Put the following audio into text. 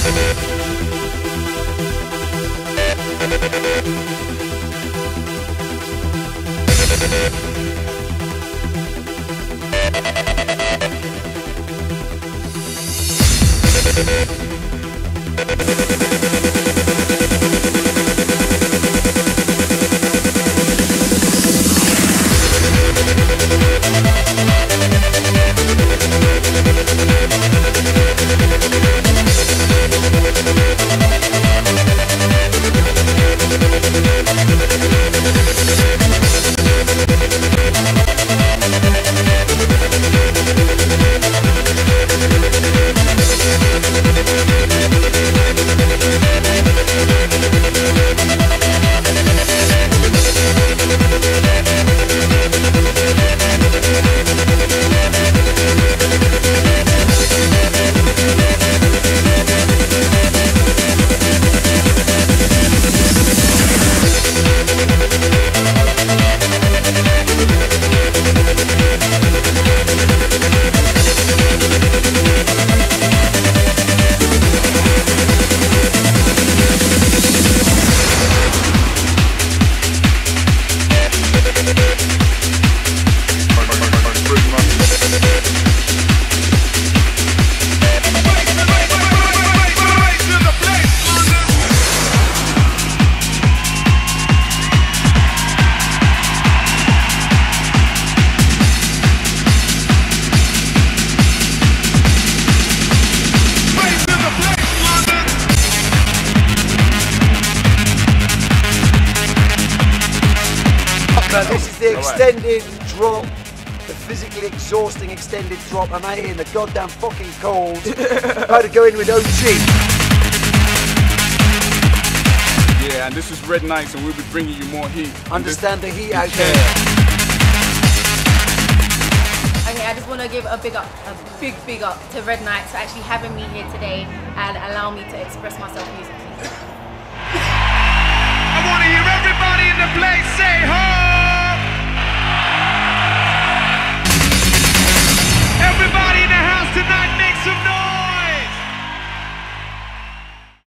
This is the extended drop, the physically exhausting extended drop. I'm out here in the goddamn fucking cold. About to go in with OG. Yeah, and this is Red Knightz, and we'll be bringing you more heat. Understand the heat out there. Okay, I just want to give a big up to Red Knightz for actually having me here today and allow me to express myself musically. I want to hear everybody in the place say ho!